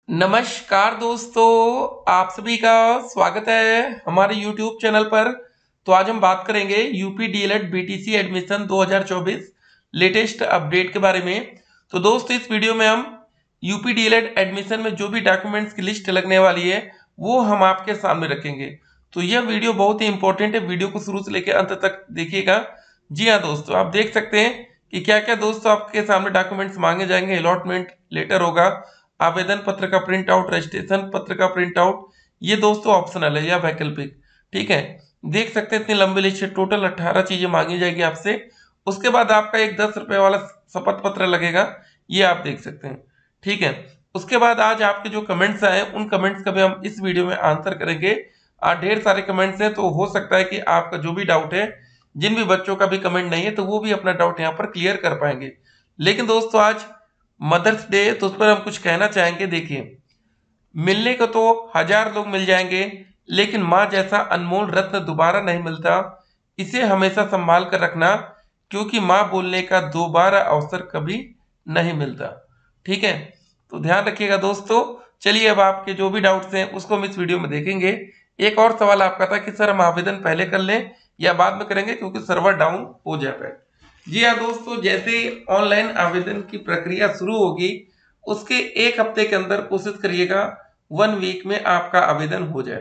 नमस्कार दोस्तों, आप सभी का स्वागत है हमारे YouTube चैनल पर। तो आज हम बात करेंगे UP DElEd BTC admission 2024 latest update के बारे में। तो दोस्तों, इस वीडियो में हम यूपी डीएलएड एडमिशन में जो भी डॉक्यूमेंट्स की लिस्ट लगने वाली है वो हम आपके सामने रखेंगे। तो यह वीडियो बहुत ही इंपॉर्टेंट है, वीडियो को शुरू से लेकर अंत तक देखिएगा। जी हाँ दोस्तों, आप देख सकते हैं कि क्या क्या दोस्तों आपके सामने डॉक्यूमेंट्स मांगे जाएंगे। अलॉटमेंट लेटर होगा, आवेदन पत्र का प्रिंट आउट, रजिस्ट्रेशन पत्र का प्रिंट आउट, ये दोस्तों ऑप्शनल है या वैकल्पिक। ठीक है, देख सकते हैं इतनी लंबी लिस्ट है, टोटल 18 चीजें मांगी जाएगी आपसे। उसके बाद आपका एक 10 रुपए वाला शपथ पत्र लगेगा, ये आप देख सकते हैं। ठीक है, उसके बाद आज आपके जो कमेंट्स आए उन कमेंट्स का भी हम इस वीडियो में आंसर करेंगे। ढेर सारे कमेंट्स हैं, तो हो सकता है कि आपका जो भी डाउट है, जिन भी बच्चों का भी कमेंट नहीं है तो वो भी अपना डाउट यहाँ पर क्लियर कर पाएंगे। लेकिन दोस्तों आज मदर्स डे है तो उस पर हम कुछ कहना चाहेंगे। देखिए, मिलने को तो 1000 लोग मिल जाएंगे, लेकिन माँ जैसा अनमोल रत्न दोबारा नहीं मिलता। इसे हमेशा संभाल कर रखना, क्योंकि माँ बोलने का दोबारा अवसर कभी नहीं मिलता। ठीक है, तो ध्यान रखिएगा दोस्तों। चलिए, अब आपके जो भी डाउट्स हैं उसको हम इस वीडियो में देखेंगे। एक और सवाल आपका था कि सर हम आवेदन पहले कर लें या बाद में करेंगे, क्योंकि सर्वर डाउन हो जाता है। जी हाँ दोस्तों, जैसे ऑनलाइन आवेदन की प्रक्रिया शुरू होगी उसके एक हफ्ते के अंदर कोशिश करिएगा 1 वीक में आपका आवेदन हो जाए।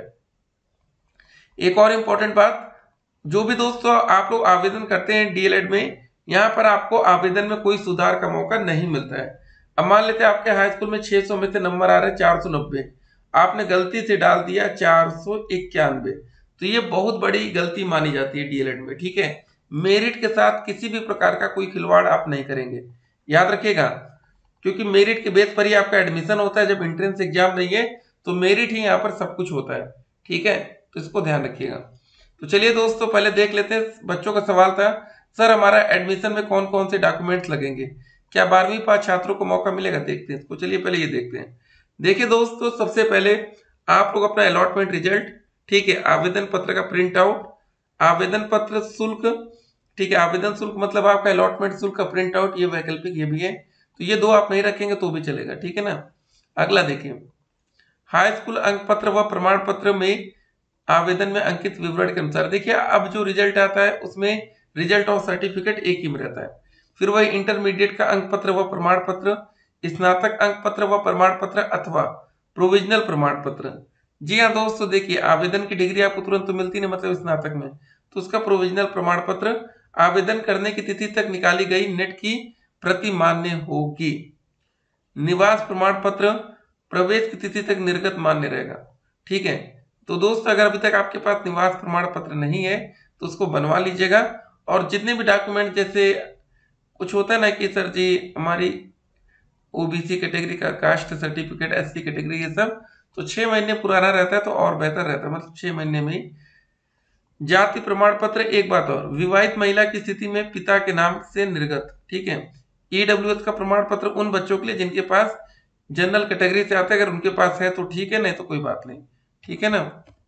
एक और इम्पोर्टेंट बात, जो भी दोस्तों आप लोग आवेदन करते हैं डीएलएड में, यहाँ पर आपको आवेदन में कोई सुधार का मौका नहीं मिलता है। अब मान लेते हैं आपके हाई स्कूल में 600 में से नंबर आ रहे हैं 490, आपने गलती से डाल दिया 491, तो ये बहुत बड़ी गलती मानी जाती है डीएलएड में। ठीक है, मेरिट के साथ किसी भी प्रकार का कोई खिलवाड़ आप नहीं करेंगे, याद रखिएगा, क्योंकि मेरिट के बेस पर ही आपका एडमिशन होता है। जब एंट्रेंस एग्जाम नहीं है तो मेरिट ही यहाँ पर सब कुछ होता है। ठीक है, तो इसको ध्यान रखिएगा। तो चलिए दोस्तों, पहले देख लेते हैं। बच्चों का सवाल था, सर हमारा एडमिशन में कौन कौन से डॉक्यूमेंट्स लगेंगे, क्या 12वीं पास छात्रों को मौका मिलेगा? देखते हैं इसको। चलिए पहले ये देखते हैं। देखिए दोस्तों, सबसे पहले आप लोग अपना अलॉटमेंट रिजल्ट, ठीक है, आवेदन पत्र का प्रिंट आउट, आवेदन पत्र शुल्क, ठीक है, आवेदन शुल्क मतलब आपका अलॉटमेंट शुल्क का प्रिंट आउट, ये वैकल्पिक ये भी है, तो ये दो आप नहीं रखेंगे तो भी चलेगा। ठीक है ना। अगला देखिए, हाई स्कूल अंक पत्र व प्रमाण पत्र में आवेदन में अंकित विवरण के अनुसार। देखिए, अब जो रिजल्ट आता है उसमें रिजल्ट और सर्टिफिकेट एक ही में रहता है। फिर वही इंटरमीडिएट का अंक पत्र व प्रमाण पत्र, स्नातक अंक पत्र व प्रमाण पत्र अथवा प्रोविजनल प्रमाण पत्र। जी हाँ दोस्तों, देखिए आवेदन की डिग्री आपको तुरंत तो मिलती नहीं, मतलब स्नातक में, तो उसका प्रोविजनल प्रमाण पत्र आवेदन करने की तिथि तक निकाली गई नेट की प्रति मान्य होगी। निवास प्रमाण पत्र प्रवेश की तिथि तक निर्गत मान्य रहेगा। ठीक है, तो दोस्त अगर अभी तक आपके पास निवास प्रमाण पत्र नहीं है तो उसको बनवा लीजिएगा। और जितने भी डॉक्यूमेंट, जैसे कुछ होता है ना कि सर जी हमारी ओबीसी कैटेगरी का कास्ट सर्टिफिकेट, एससी कैटेगरी, ये सब तो 6 महीने पुराना रहता है तो और बेहतर रहता है, मतलब 6 महीने में ही। जाति प्रमाण पत्र, एक बात और, विवाहित महिला की स्थिति में पिता के नाम से निर्गत। ठीक है, ईडब्ल्यूएस का प्रमाण पत्र उन बच्चों के लिए जिनके पास जनरल कैटेगरी से आता है, अगर उनके पास है तो ठीक है, नहीं तो कोई बात नहीं। ठीक है ना।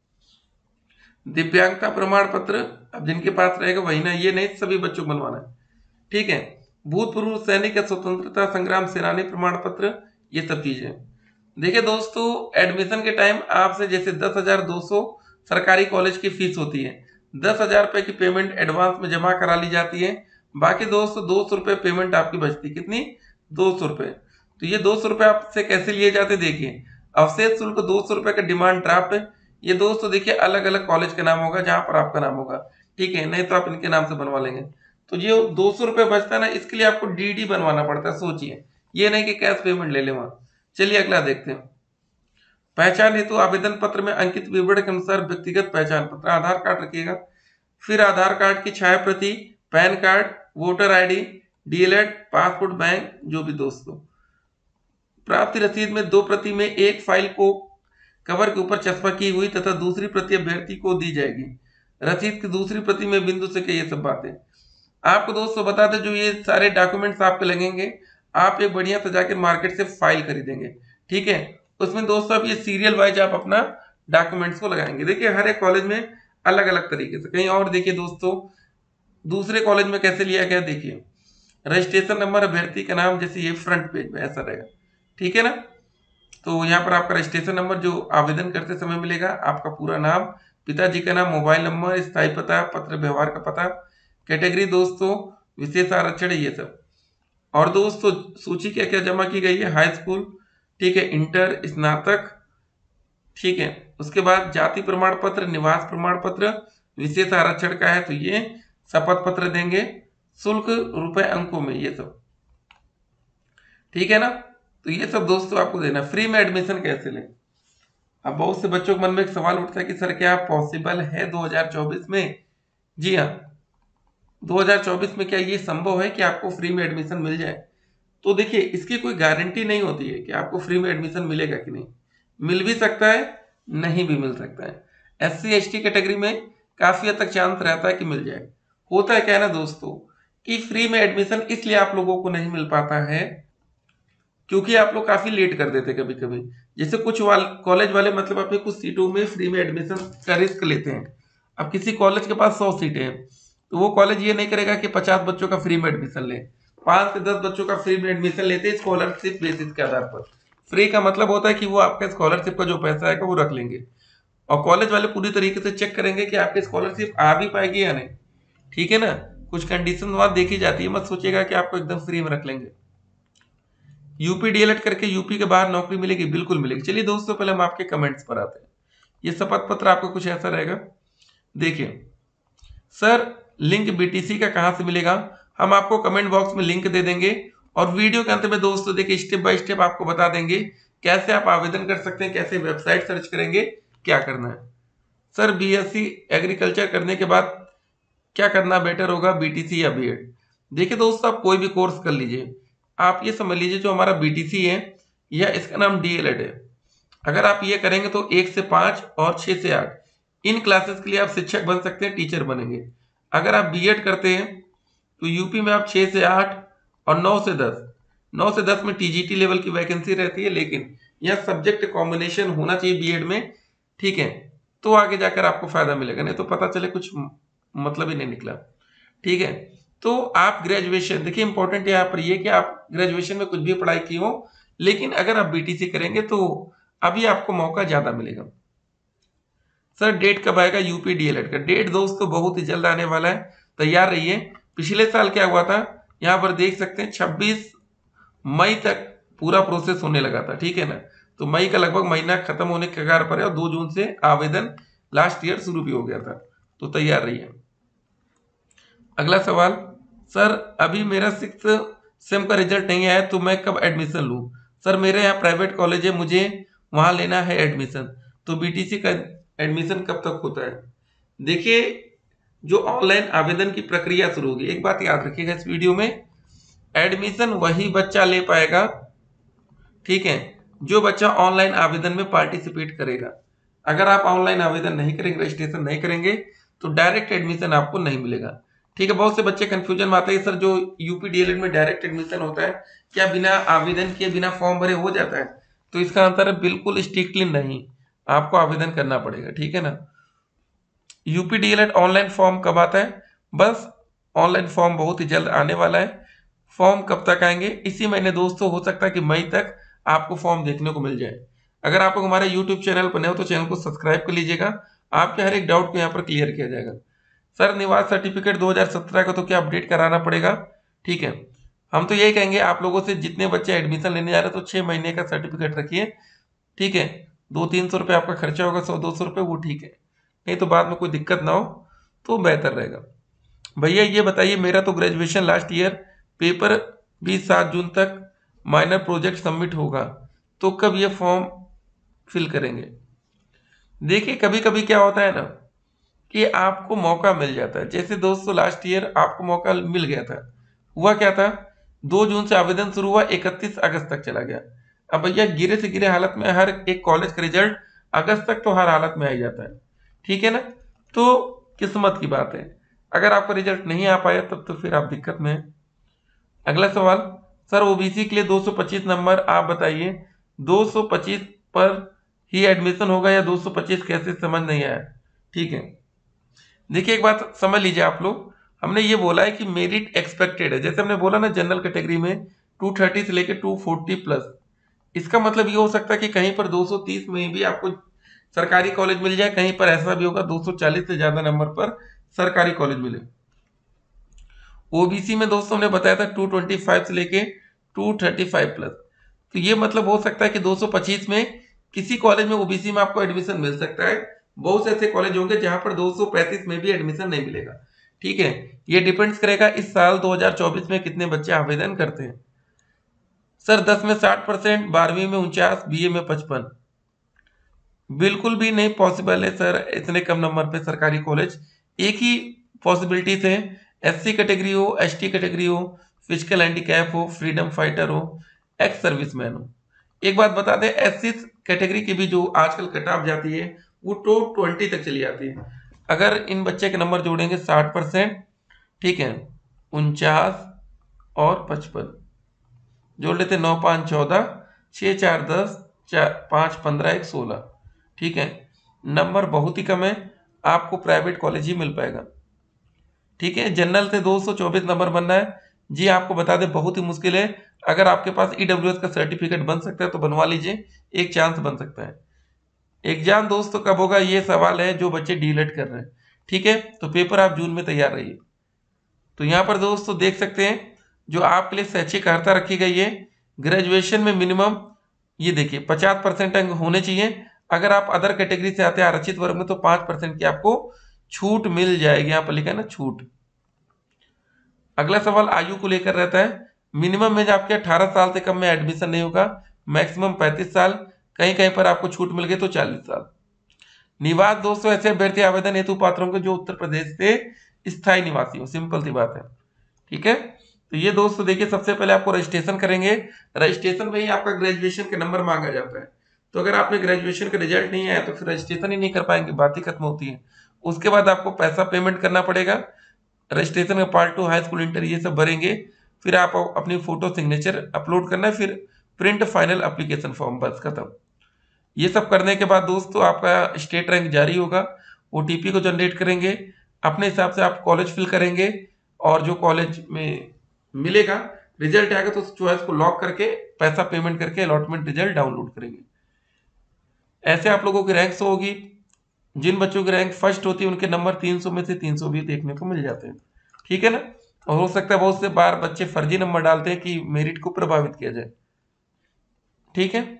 दिव्यांगता प्रमाण पत्र, अब जिनके पास रहेगा वही ना, ये नहीं सभी बच्चों को बनवाना है। ठीक है, भूतपूर्व सैनिक या स्वतंत्रता संग्राम सेनानी प्रमाण पत्र, ये सब चीजें। देखिए दोस्तों, एडमिशन के टाइम आपसे जैसे 10,200 सरकारी कॉलेज की फीस होती है, 10,000 रुपए की पेमेंट एडवांस में जमा करा ली जाती है। बाकी दोस्तों 200 रुपए पेमेंट आपकी बचती, कितनी? 200 रुपए। तो ये 200 रुपए आपसे कैसे लिए जाते, देखिए, अवशेष शुल्क 200 रुपए का डिमांड ड्राफ्ट, ये दोस्तों देखिए अलग अलग कॉलेज का नाम होगा जहां पर आपका नाम होगा। ठीक है, नहीं तो आप इनके नाम से बनवा लेंगे। तो ये 200 रुपए बचता है ना, इसके लिए आपको डीडी बनवाना पड़ता है, सोचिए, ये नहीं कि कैश पेमेंट ले ले वहां। चलिए अगला देखते हैं। पहचान हेतु आवेदन पत्र में अंकित विवरण के अनुसार व्यक्तिगत पहचान पत्र, आधार कार्ड रखिएगा, फिर आधार कार्ड की छाया प्रति, PAN card, voter ID, DElEd, passport, bank, जो भी दोस्तों। प्राप्ति रसीद में 2 प्रति में एक फाइल को कवर के ऊपर चस्पा की हुई तथा दूसरी प्रति अभ्यर्थी को दी जाएगी। रसीद की दूसरी प्रति में बिंदु से के, ये सब बातें आपको दोस्तों बता दें। जो ये सारे डॉक्यूमेंट्स आपके लगेंगे, आप एक बढ़िया से जाकर मार्केट से फाइल खरीदेंगे। ठीक है, उसमें दोस्तों आप ये सीरियल वाइज आप अपना डॉक्यूमेंट्स को लगाएंगे। देखिए हर एक कॉलेज में अलग अलग तरीके से, कहीं और देखिए दोस्तों दूसरे कॉलेज में कैसे लिया गया, देखिए रजिस्ट्रेशन नंबर, अभ्यर्थी का नाम, जैसे ये फ्रंट पेज में ऐसा रहेगा। ठीक है ना। तो यहाँ पर आपका रजिस्ट्रेशन नंबर जो आवेदन करते समय मिलेगा, आपका पूरा नाम, पिताजी का नाम, मोबाइल नंबर, स्थायी पता, पत्र व्यवहार का पता, कैटेगरी दोस्तों विशेष आरक्षण, ये सब। और दोस्तों सूची क्या क्या जमा की गई है, हाई स्कूल, ठीक है, इंटर, स्नातक, ठीक है। उसके बाद जाति प्रमाण पत्र, निवास प्रमाण पत्र, विशेष आरक्षण का है तो ये, शपथ पत्र देंगे, शुल्क रुपए अंकों में, ये सब, ठीक है ना। तो ये सब दोस्तों आपको देना। फ्री में एडमिशन कैसे लें? अब बहुत से बच्चों के मन में एक सवाल उठता है कि सर क्या पॉसिबल है 2024 में? जी हाँ, 2024 में क्या ये संभव है कि आपको फ्री में एडमिशन मिल जाए? तो देखिए, इसकी कोई गारंटी नहीं होती है कि आपको फ्री में एडमिशन मिलेगा कि नहीं। मिल भी सकता है, नहीं भी मिल सकता है। SC ST कैटेगरी में काफी हद तक चांस रहता है कि मिल जाए। होता है क्या है ना दोस्तों, कि फ्री में एडमिशन इसलिए आप लोगों को नहीं मिल पाता है क्योंकि आप लोग काफी लेट कर देते कभी कभी। जैसे कुछ कॉलेज वाले मतलब अपने कुछ सीटों में फ्री में एडमिशन का रिस्क लेते हैं। अब किसी कॉलेज के पास 100 सीटें हैं तो वो कॉलेज ये नहीं करेगा कि 50 बच्चों का फ्री में एडमिशन ले, 5 से 10 बच्चों का फ्री में एडमिशन लेते हैं स्कॉलरशिप बेसिस के आधार पर। फ्री का मतलब होता है कि वो आपका स्कॉलरशिप का जो पैसा आएगा वो रख लेंगे, और कॉलेज वाले पूरी तरीके से चेक करेंगे कि आपकी स्कॉलरशिप आ भी पाएगी या नहीं, ठीक है ना। कुछ कंडीशन वहां देखी जाती है, मत सोचिएगा कि आपको एकदम फ्री में रख लेंगे। यूपी डीएलएड करके यूपी के बाहर नौकरी मिलेगी? बिल्कुल मिलेगी। चलिए दोस्तों, पहले हम आपके कमेंट्स पर आते हैं। ये शपथ पत्र आपका कुछ ऐसा रहेगा, देखिए। सर लिंक बीटीसी का कहां से मिलेगा? हम आपको कमेंट बॉक्स में लिंक दे देंगे, और वीडियो के अंत में दोस्तों देखिए स्टेप बाय स्टेप आपको बता देंगे कैसे आप आवेदन कर सकते हैं, कैसे वेबसाइट सर्च करेंगे, क्या करना है। सर बीएससी एग्रीकल्चर करने के बाद क्या करना बेटर होगा, बीटीसी या बीएड? देखिए दोस्तों, आप कोई भी कोर्स कर लीजिए, आप ये समझ लीजिए जो हमारा बीटीसी है या इसका नाम डीएलएड है, अगर आप ये करेंगे तो 1 से 5 और 6 से 8 इन क्लासेस के लिए आप शिक्षक बन सकते हैं, टीचर बनेंगे। अगर आप बीएड करते हैं तो यूपी में आप 6 से 8 और 9 से 10 में टीजीटी लेवल की वैकेंसी रहती है, लेकिन यह सब्जेक्ट कॉम्बिनेशन होना चाहिए बीएड में, ठीक है, तो आगे जाकर आपको फायदा मिलेगा, नहीं तो पता चले कुछ मतलब ही नहीं निकला, ठीक है। तो आप ग्रेजुएशन, देखिए इंपॉर्टेंट यहाँ पर ये कि आप ग्रेजुएशन में कुछ भी पढ़ाई की हो, लेकिन अगर आप बीटीसी करेंगे तो अभी आपको मौका ज्यादा मिलेगा। सर डेट कब आएगा यूपी डीएलएड का? डेट दोस्तों बहुत ही जल्द आने वाला है, तैयार रहिए। पिछले साल क्या हुआ था, यहाँ पर देख सकते हैं 26 मई तक पूरा प्रोसेस होने लगा था, ठीक है ना। तो मई का लगभग महीना खत्म होने के कगार पर है, और 2 जून से आवेदन लास्ट ईयर शुरू भी हो गया था, तो तैयार रहिए। अगला सवाल, सर अभी मेरा 6th सेम का रिजल्ट नहीं आया तो मैं कब एडमिशन लूं? सर मेरे यहाँ प्राइवेट कॉलेज है, मुझे वहां लेना है एडमिशन, तो बीटीसी का एडमिशन कब तक होता है? देखिए, जो ऑनलाइन आवेदन की प्रक्रिया शुरू होगी, एक बात याद रखिएगा इस वीडियो में, एडमिशन वही बच्चा ले पाएगा, ठीक है, जो बच्चा ऑनलाइन आवेदन में पार्टिसिपेट करेगा। अगर आप ऑनलाइन आवेदन नहीं करेंगे, रजिस्ट्रेशन नहीं करेंगे, तो डायरेक्ट एडमिशन आपको नहीं मिलेगा, ठीक है। बहुत से बच्चे कंफ्यूजन में आते हैं, सर जो यूपी डीएलएड में डायरेक्ट एडमिशन होता है क्या बिना आवेदन किए, बिना फॉर्म भरे हो जाता है? तो इसका आंसर है बिल्कुल स्ट्रिक्टली नहीं, आपको आवेदन करना पड़ेगा, ठीक है ना। यूपी डीएलएड ऑनलाइन फॉर्म कब आता है? बस ऑनलाइन फॉर्म बहुत ही जल्द आने वाला है। फॉर्म कब तक आएंगे? इसी महीने दोस्तों, हो सकता है कि मई तक आपको फॉर्म देखने को मिल जाए। अगर आप लोग हमारे यूट्यूब चैनल पर नए हो तो चैनल को सब्सक्राइब कर लीजिएगा, आपके हर एक डाउट को यहाँ पर क्लियर किया जाएगा। सर निवास सर्टिफिकेट 2017 का तो क्या अपडेट कराना पड़ेगा? ठीक है, हम तो यही कहेंगे आप लोगों से, जितने बच्चे एडमिशन लेने जा रहे हैं तो 6 महीने का सर्टिफिकेट रखिए, ठीक है। 200-300 रुपये आपका खर्चा होगा, 100-200 रुपये, वो ठीक है, नहीं तो बाद में कोई दिक्कत ना हो तो बेहतर रहेगा। भैया ये बताइए, मेरा तो ग्रेजुएशन लास्ट ईयर, पेपर भी 7 जून तक, माइनर प्रोजेक्ट सबमिट होगा, तो कब ये फॉर्म फिल करेंगे? देखिए कभी कभी क्या होता है ना कि आपको मौका मिल जाता है, जैसे दोस्तों लास्ट ईयर आपको मौका मिल गया था, हुआ क्या था, 2 जून से आवेदन शुरू हुआ, 31 अगस्त तक चला गया। अब भैया गिरे से गिरे हालत में हर एक कॉलेज का रिजल्ट अगस्त तक तो हर हालत में आ जाता है, ठीक है ना। तो किस्मत की बात है, अगर आपका रिजल्ट नहीं आ पाया तब तो फिर आप दिक्कत में है। अगला सवाल, सर ओबीसी के लिए 225 नंबर, आप बताइए 225 पर ही एडमिशन होगा या 225 कैसे, समझ नहीं आया, ठीक है। देखिए एक बात समझ लीजिए आप लोग, हमने ये बोला है कि मेरिट एक्सपेक्टेड है, जैसे हमने बोला ना जनरल कैटेगरी में 230 से लेके 240 प्लस, इसका मतलब ये हो सकता है कि कहीं पर 230 में भी आपको सरकारी कॉलेज मिल जाए, कहीं पर ऐसा भी होगा 240 से ज्यादा नंबर पर सरकारी कॉलेज मिले। ओबीसी में दोस्तों ने बताया था 225 से लेके 235 प्लस, तो ये मतलब हो सकता है कि 225 में किसी कॉलेज में ओबीसी में आपको एडमिशन मिल सकता है। बहुत से ऐसे कॉलेज होंगे जहां पर 235 में भी एडमिशन नहीं मिलेगा। ठीक है, ये डिपेंड्स करेगा इस साल 2024 में कितने बच्चे आवेदन करते हैं। सर 10 में 60%, 12वीं में 49, बीए में 55। बिल्कुल भी नहीं पॉसिबल है सर इतने कम नंबर पे सरकारी कॉलेज। एक ही पॉसिबिलिटी है, एससी कैटेगरी हो, एसटी कैटेगरी हो, फिजिकल हैंडीकैप हो, फ्रीडम फाइटर हो, एक्स सर्विसमैन हो। एक बात बता दें, एससी कैटेगरी की भी जो आजकल कट ऑफ जाती है वो टॉप 20 तक चली जाती है। अगर इन बच्चे के नंबर जोड़ेंगे 60%, ठीक है, 49 और 55 जोड़ लेते, 9 5 14, 6 4 10, 4 5 15, 1 16। ठीक है, नंबर बहुत ही कम है, आपको प्राइवेट कॉलेज ही मिल पाएगा। ठीक है, जनरल से 224 नंबर बनना है जी, आपको बता दें बहुत ही मुश्किल है। अगर आपके पास ईडब्ल्यूएस का सर्टिफिकेट बन सकता है तो बनवा लीजिए, एक चांस बन सकता है। एग्जाम दोस्तों कब होगा, ये सवाल है जो बच्चे डीलेट कर रहे हैं। ठीक है, तो पेपर आप जून में तैयार रहिए। तो यहाँ पर दोस्तों देख सकते हैं जो आपके लिए शैक्षिक अर्हता रखी गई है, ग्रेजुएशन में मिनिमम ये देखिए 50% अंक होने चाहिए। अगर आप अदर कैटेगरी से आते हैं आरक्षित वर्ग में तो 5% की आपको छूट मिल जाएगी, यहाँ पर लिखा है ना छूट। अगला सवाल आयु को लेकर रहता है, मिनिमम में आपके 18 साल से कम में एडमिशन नहीं होगा, मैक्सिमम 35 साल, कहीं कहीं पर आपको छूट मिल गई तो 40 साल। निवास दोस्तों ऐसे अभ्यर्थी आवेदन हेतु पात्र होंगे जो उत्तर प्रदेश से स्थायी निवासी हो, सिंपल सी बात है। ठीक है, तो ये दोस्तों देखिए सबसे पहले आपको रजिस्ट्रेशन करेंगे, रजिस्ट्रेशन में ही आपका ग्रेजुएशन के नंबर मांगा जाता है। तो अगर आपने ग्रेजुएशन का रिजल्ट नहीं आया तो फिर रजिस्ट्रेशन ही नहीं कर पाएंगे, बात ही खत्म होती है। उसके बाद आपको पैसा पेमेंट करना पड़ेगा, रजिस्ट्रेशन में पार्ट 2 हाई स्कूल इंटर ये सब भरेंगे, फिर आप अपनी फोटो सिग्नेचर अपलोड करना है, फिर प्रिंट फाइनल एप्लीकेशन फॉर्म, बस खत्म। ये सब करने के बाद दोस्तों आपका स्टेट रैंक जारी होगा, ओटीपी को जनरेट करेंगे, अपने हिसाब से आप कॉलेज फिल करेंगे और जो कॉलेज में मिलेगा रिजल्ट आएगा तो उस चॉइस को लॉक करके पैसा पेमेंट करके अलॉटमेंट रिजल्ट डाउनलोड करेंगे। ऐसे आप लोगों की रैंक्स होगी, जिन बच्चों की रैंक फर्स्ट होती है उनके नंबर 300 में से 300 भी देखने को मिल जाते हैं। ठीक है ना, और हो सकता है बहुत से बार बच्चे फर्जी नंबर डालते हैं कि मेरिट को प्रभावित किया जाए। ठीक है,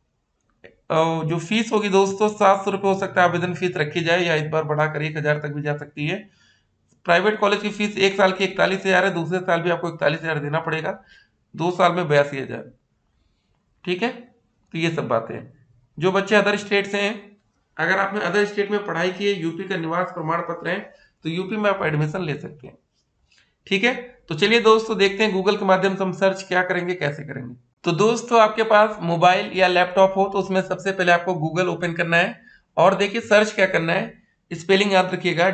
जो फीस होगी दोस्तों 700 रुपये हो सकता है आवेदन फीस रखी जाए, या इस बार बढ़ाकर 1000 तक भी जा सकती है। प्राइवेट कॉलेज की फीस एक साल की 41,000 है, दूसरे साल भी आपको 41,000 देना पड़ेगा, 2 साल में 82,000। ठीक है, तो ये सब बातें हैं। जो बच्चे अदर स्टेट से हैं, अगर आपने अदर स्टेट में पढ़ाई की है, यूपी का निवास प्रमाण पत्र है, तो यूपी में आप एडमिशन ले सकते हैं। ठीक है, तो चलिए दोस्तों देखते हैं गूगल के माध्यम से हम सर्च क्या करेंगे, कैसे करेंगे। तो दोस्तों आपके पास मोबाइल या लैपटॉप हो तो उसमें सबसे पहले आपको गूगल ओपन करना है और देखिए सर्च क्या करना है, स्पेलिंग याद रखिएगा,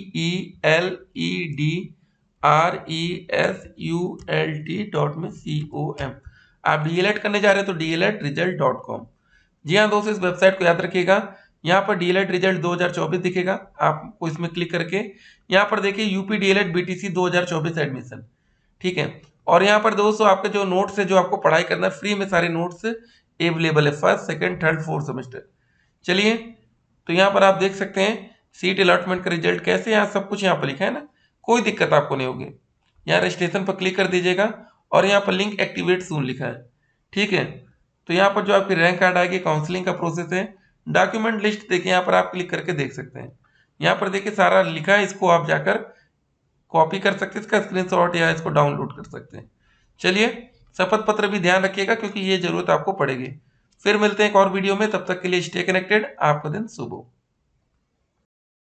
DELEDRESULT.com। आप डीएलएड करने जा रहे हैं तो DLEDresult.com। जी हाँ दोस्तों, इस वेबसाइट को याद रखिएगा। यहाँ पर डीएलएड रिजल्ट 2024 दिखेगा, आपको इसमें क्लिक करके यहाँ पर देखिए यूपी डीएलएड बीटीसी 2024 एडमिशन। ठीक है, और यहाँ पर दोस्तों आपके जो नोट्स है, जो आपको पढ़ाई करना है, फ्री में सारे नोट्स अवेलेबल है, first second third fourth semester. चलिए, तो यहाँ पर आप देख सकते हैं सीट अलॉटमेंट का रिजल्ट कैसे, यहाँ सब कुछ यहाँ पर लिखा है ना, कोई दिक्कत आपको नहीं होगी। यहाँ रजिस्ट्रेशन पर क्लिक कर दीजिएगा और यहाँ पर लिंक एक्टिवेट सून लिखा है। ठीक है, तो यहाँ पर जो आपकी रैंक कार्ड आएगी, काउंसलिंग का प्रोसेस है, डॉक्यूमेंट लिस्ट देखिए यहाँ पर आप क्लिक करके देख सकते हैं। यहाँ पर देखिए सारा लिखा है, इसको आप जाकर कॉपी कर सकते हैं, इसका स्क्रीनशॉट या इसको डाउनलोड कर सकते हैं। चलिए, शपथ पत्र भी ध्यान रखिएगा क्योंकि ये जरूरत आपको पड़ेगी। फिर मिलते हैं एक और वीडियो में, तब तक के लिए स्टे कनेक्टेड, आपका दिन शुभ हो।